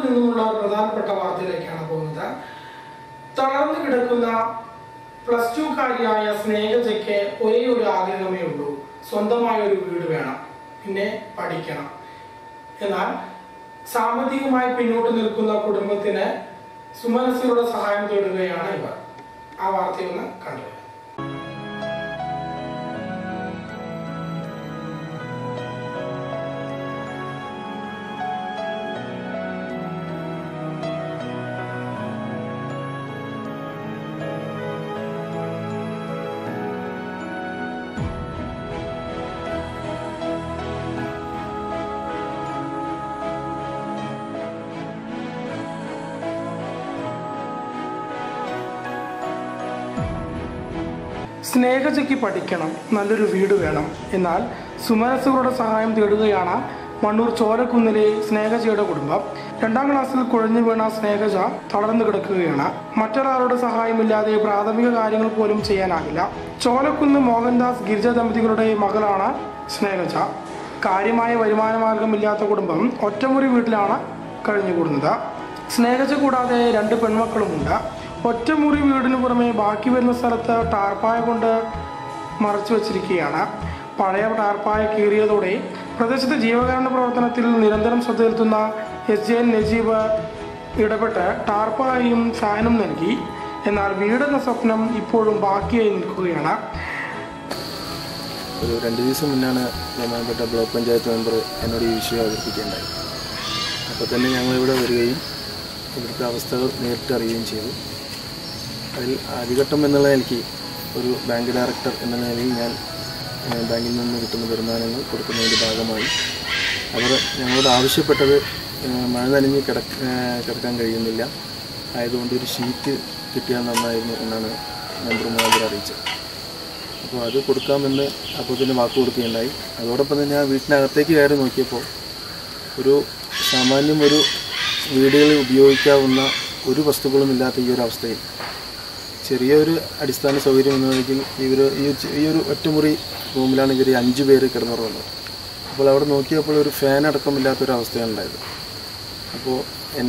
നിന്നുമുള്ള പ്രധാനപ്പെട്ട വാർത്തയിലേക്കാണ് പോകുന്നത്. തളർന്നു കിടക്കുന്ന +2 കാരിയായ സ്നേഹജയ്ക്ക് ഒരേ ഒരു ആഗ്രഹമേ ഉള്ളൂ. സ്വന്തമായ ഒരു വീട് വേണം, പിന്നെ പഠിക്കണം. എന്നാൽ സാമ്പത്തികമായി പിന്നോട്ട് നിൽക്കുന്ന കുടുംബത്തിന് സുമനസ്സുകളുടെ സഹായം തേടുകയാണ് ഇവർ. ആ വാർത്തയൊന്ന് കണ്ടു. സ്നേഹജയ്ക്ക് പഠിക്കണം, നല്ലൊരു വീട് വേണം. എന്നാൽ സുമനസ്സുകളുടെ സഹായം തേടുകയാണ് മണ്ണൂർ ചോലക്കുന്നിലെ സ്നേഹജയുടെ കുടുംബം. 2ാം ക്ലാസ്സിൽ കുഴഞ്ഞു വീണ സ്നേഹജ തളർന്നു കിടക്കുകയാണ്. മറ്റൊരാളുടെ സഹായമില്ലാതെ പ്രാഥമിക കാര്യങ്ങൾ പോലും ചെയ്യാനാകില്ല. ചോലക്കുന്ന് മോഹൻദാസ് ഗിരിജ ദമ്പതികളുടെ മകളാണ് സ്നേഹജ. കാര്യമായ വരുമാന മാർഗമില്ലാത്ത കുടുംബം ഒറ്റമുറി വീട്ടിലാണ് കഴിഞ്ഞുകൂടുന്നത്. സ്നേഹജ കൂടാതെ 2 പെൺമക്കളുമുണ്ട്. ഒറ്റമുറി വീടിന് പുറമെ ബാക്കി വരുന്ന സ്ഥലത്ത് ടാർപ്പായ കൊണ്ട് മറച്ചു വച്ചിരിക്കുകയാണ്. പഴയ ടാർപ്പായ കീറിയതോടെ പ്രദേശത്തെ ജീവകാരുണ്യ പ്രവർത്തനത്തിൽ നിരന്തരം ശ്രദ്ധ ചെലുത്തുന്ന SJN നജീബ് ഇടപെട്ട് ടാർപ്പായും ഫാനും നൽകി. എന്നാൽ വീടെന്ന സ്വപ്നം ഇപ്പോഴും ബാക്കിയായി നിൽക്കുകയാണ്. ഒരു 2 ദിവസം മുന്നാണ് ബഹുമാനപ്പെട്ട ബ്ലോക്ക് പഞ്ചായത്ത് മെമ്പർ എന്നോട് ഈ വിഷയം അവതരിപ്പിക്കേണ്ടായി. അപ്പോൾ തന്നെ ഞങ്ങളിവിടെ വരികയും ഇവിടുത്തെ അവസ്ഥകൾ നേരിട്ട് അറിയുകയും ചെയ്തു. അതിൽ ആദ്യഘട്ടം എന്നുള്ള എനിക്ക് ഒരു ബാങ്ക് ഡയറക്ടർ എന്ന നിലയിൽ ഞാൻ ബാങ്കിൽ നിന്ന് കിട്ടുന്ന വരുമാനങ്ങൾ കൊടുക്കുന്നതിൻ്റെ ഭാഗമായി അവർ ഞങ്ങളോട് ആവശ്യപ്പെട്ടത് മഴ നനഞ്ഞ് കിടക്കാൻ കഴിയുന്നില്ല, ആയതുകൊണ്ട് ഒരു ഷീറ്റ് കിട്ടിയാൽ നന്നായിരുന്നു എന്നാണ് മെമ്പർ മുഖാന്തരം അറിയിച്ചത്. അപ്പോൾ അത് കൊടുക്കാമെന്ന് അപ്പോൾ തന്നെ വാക്ക് കൊടുക്കുകയുണ്ടായി. അതോടൊപ്പം തന്നെ ആ വീട്ടിനകത്തേക്ക് കയറി നോക്കിയപ്പോൾ ഒരു സാമാന്യം ഒരു വീടുകളിൽ ഉപയോഗിക്കാവുന്ന ഒരു വസ്തുക്കളും ഇല്ലാത്ത ഈ ഒരു അവസ്ഥയിൽ ചെറിയൊരു അടിസ്ഥാന സൗകര്യം എന്ന നിലയ്ക്ക് ഇവർ ഈ ഒരു ഒറ്റമുറി റൂമിലാണ് ഇവർ 5 പേര് കിടന്നുറങ്ങുന്നത്. അപ്പോൾ അവിടെ നോക്കിയപ്പോൾ ഒരു ഫാൻ അടക്കമില്ലാത്തൊരു അവസ്ഥയാണ് ഉണ്ടായത്. അപ്പോൾ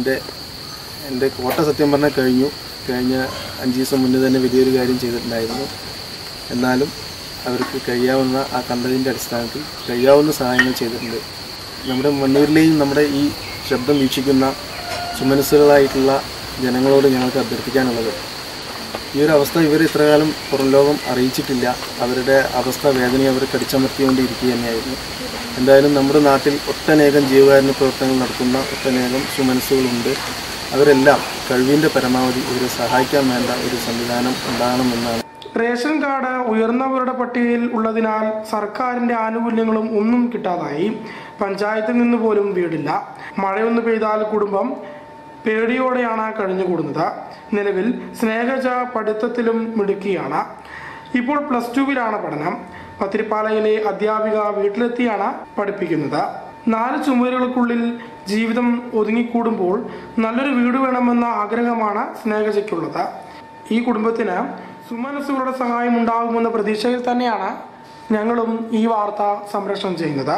എൻ്റെ കോട്ട സത്യം പറഞ്ഞാൽ കഴിഞ്ഞ 5 ദിവസം മുന്നേ തന്നെ വലിയൊരു കാര്യം ചെയ്തിട്ടുണ്ടായിരുന്നു. എന്നാലും അവർക്ക് കഴിയാവുന്ന ആ കണ്ടതിൻ്റെ അടിസ്ഥാനത്തിൽ കഴിയാവുന്ന സഹായങ്ങൾ ചെയ്തിട്ടുണ്ട്. നമ്മുടെ മണ്ണൂരിലെയും നമ്മുടെ ഈ ശബ്ദം വീക്ഷിക്കുന്ന സുമനസ്സുകളായിട്ടുള്ള ജനങ്ങളോട് ഞങ്ങൾക്ക് അഭ്യർത്ഥിക്കാനുള്ളത്, ഈ ഒരു അവസ്ഥ ഇവർ ഇത്രകാലം പുറം ലോകം അറിയിച്ചിട്ടില്ല. അവരുടെ അവസ്ഥ വേദനയെ അവർ കടിച്ചമർത്തിക്കൊണ്ടിരിക്കുക തന്നെയായിരുന്നു. എന്തായാലും നമ്മുടെ നാട്ടിൽ ഒട്ടനേകം ജീവകാരുണ്യ പ്രവർത്തനങ്ങൾ നടത്തുന്ന ഒട്ടനേകം സുമനസ്സുകളുണ്ട്. അവരെല്ലാം കഴിവിൻ്റെ പരമാവധി ഇവരെ സഹായിക്കാൻ വേണ്ട ഒരു സംവിധാനം ഉണ്ടാകണമെന്നാണ്. റേഷൻ കാർഡ് ഉയർന്നവരുടെ പട്ടികയിൽ ഉള്ളതിനാൽ സർക്കാരിൻ്റെ ആനുകൂല്യങ്ങളും ഒന്നും കിട്ടാതായി. പഞ്ചായത്തിൽ നിന്ന് പോലും വീടില്ല. മഴയൊന്നു പെയ്താൽ കുടുംബം പേടിയോടെയാണ് കഴിഞ്ഞുകൂടുന്നത്. നിലവിൽ സ്നേഹജ പഠിത്തത്തിലും മിടുക്കിയാണ്. ഇപ്പോൾ +2വിലാണ് പഠനം. പത്തിരിപ്പാലയിലെ അധ്യാപിക വീട്ടിലെത്തിയാണ് പഠിപ്പിക്കുന്നത്. 4 ചുമരുകൾക്കുള്ളിൽ ജീവിതം ഒതുങ്ങിക്കൂടുമ്പോൾ നല്ലൊരു വീട് വേണമെന്ന ആഗ്രഹമാണ് സ്നേഹജയ്ക്കുള്ളത്. ഈ കുടുംബത്തിന് സുമനസ്സുകളുടെ സഹായം ഉണ്ടാകുമെന്ന പ്രതീക്ഷയിൽ തന്നെയാണ് ഞങ്ങളും ഈ വാർത്ത സംപ്രേഷണം ചെയ്യുന്നത്.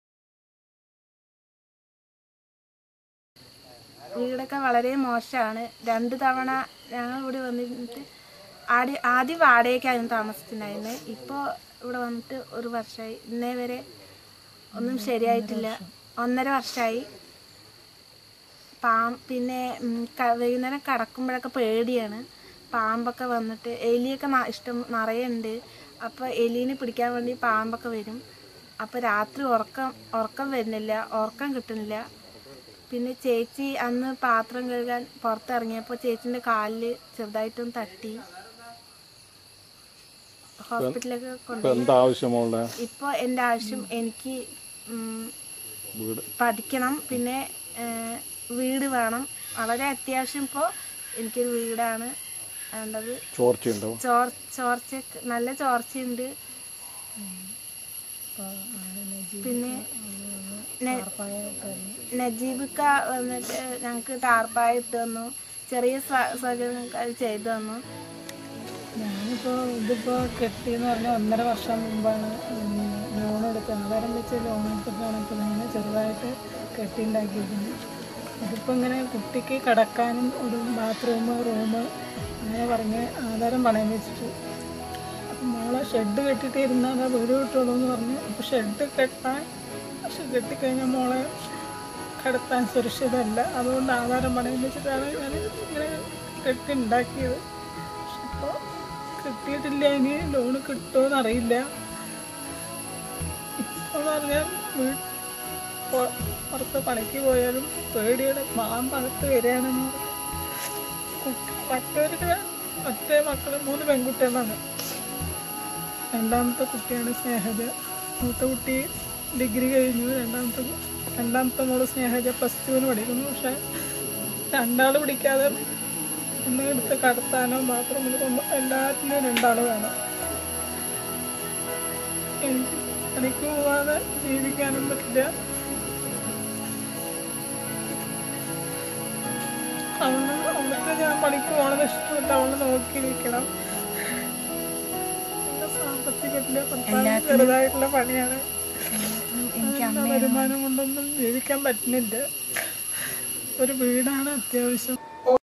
വീടൊക്കെ വളരെ മോശമാണ്. 2 തവണ ഞങ്ങൾ ഇവിടെ വന്നിട്ട് ആദ്യം വാടകയ്ക്കായിരുന്നു താമസിച്ചിട്ടുണ്ടായിരുന്നത്. ഇപ്പോൾ ഇവിടെ വന്നിട്ട് 1 വർഷമായി. ഇന്നേ വരെ ഒന്നും ശരിയായിട്ടില്ല. 1.5 വർഷമായി. പിന്നെ വൈകുന്നേരം കിടക്കുമ്പോഴൊക്കെ പേടിയാണ്. പാമ്പൊക്കെ വന്നിട്ട് എലിയൊക്കെ ഇഷ്ടം നിറയുണ്ട്. അപ്പോൾ എലീനെ പിടിക്കാൻ വേണ്ടി പാമ്പൊക്കെ വരും. അപ്പോൾ രാത്രി ഉറക്കം വരുന്നില്ല, ഉറക്കം കിട്ടുന്നില്ല. പിന്നെ ചേച്ചി അന്ന് പാത്രം കഴുകാൻ പുറത്തിറങ്ങിയപ്പോൾ ചേച്ചിൻ്റെ കാലിൽ ചെറുതായിട്ടും തട്ടി ഹോസ്പിറ്റലിലൊക്കെ കൊണ്ടുപോയി. ഇപ്പോൾ എൻ്റെ ആവശ്യം എനിക്ക് പഠിക്കണം, പിന്നെ വീട് വേണം. വളരെ അത്യാവശ്യം ഇപ്പോൾ എനിക്കൊരു വീടാണ് വേണ്ടത്. ചോർച്ച നല്ല ചോർച്ചയുണ്ട്. പിന്നെ നജീബിക്ക വന്നിട്ട് ഞങ്ങൾക്ക് ടാർപ്പായ ഇട്ട് തന്നു. ചെറിയ സൗകര്യങ്ങൾ ചെയ്തു തന്നു. ഇതിപ്പോൾ കെട്ടിയെന്ന് പറഞ്ഞാൽ 1.5 വർഷം മുമ്പാണ് ലോൺ എടുത്തത്. ആധാരം വെച്ച് ലോൺ എടുത്തിട്ടാണ് ഇപ്പോൾ ഞാൻ ചെറുതായിട്ട് കെട്ടിയുണ്ടാക്കിയിരിക്കുന്നത്. ഇതിപ്പോൾ ഇങ്ങനെ കുട്ടിക്ക് കിടക്കാനും ഒരു ബാത്റൂം റൂം അങ്ങനെ പറഞ്ഞ് ആധാരം പണയം വെച്ചിട്ട് അപ്പം മോളെ ഷെഡ് കെട്ടിയിട്ട് ഇരുന്നാൽ വീട് കിട്ടുള്ളൂ എന്ന് പറഞ്ഞ് അപ്പോൾ ഷെഡ് കെട്ടിക്കഴിഞ്ഞാൽ മോളെ കിടത്താൻ സുരക്ഷിതമല്ല. അതുകൊണ്ട് ആധാരം പണയം വെച്ചിട്ടാണ് ഞാൻ ഇങ്ങനെ കെട്ടി ഉണ്ടാക്കിയത്. പക്ഷെ ഇപ്പോൾ കിട്ടിയിട്ടില്ല. ഇനി ലോണ് കിട്ടുമോയെന്നറിയില്ല. ഇപ്പോൾ പറഞ്ഞാൽ പുറത്ത് പണിക്ക് പോയാലും പേടിയുടെ പാമ്പകത്ത് വരികയാണെന്ന് മറ്റവർക്ക് ഒറ്റ മക്കൾ 3 പെൺകുട്ടികളാണ്. രണ്ടാമത്തെ കുട്ടിയാണ് സ്നേഹജ. മൂത്ത കുട്ടി ഡിഗ്രി കഴിഞ്ഞു. രണ്ടാമത്തെ മോള് സ്നേഹജ +2 പഠിക്കുന്നു. പക്ഷെ രണ്ടാൾ പിടിക്കാതെ ഒന്ന് എടുത്ത് കടത്താനോ ബാത്റൂമിൽ എല്ലാത്തിനും 2 ആൾ വേണം. എനിക്ക് പണിക്ക് പോവാതെ ജീവിക്കാനും പറ്റില്ല. അവൾക്ക് ഞാൻ പണിക്ക് പോകണമെന്ന് ഇഷ്ടമില്ല. അവളെ നോക്കിയിരിക്കണം. സാമ്പത്തികത്തിലെ ചെറുതായിട്ടുള്ള പണിയാണ്. വരുമാനം കൊണ്ടൊന്നും ജീവിക്കാൻ പറ്റുന്നില്ല. ഒരു വീടാണ് അത്യാവശ്യം.